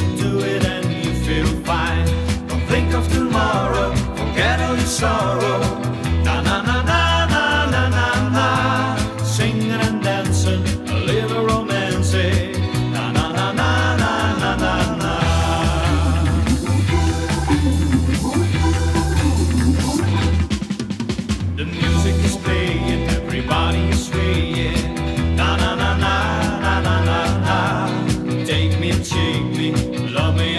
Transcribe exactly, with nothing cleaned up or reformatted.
do it and you feel fine. Don't think of tomorrow, forget all your sorrow. Na na na na na na na na. Singing and dancing, live a romance. Na na na na na na na na. The music is playing, everybody is swaying. Na na na na na na na na. Take me and shake me, love me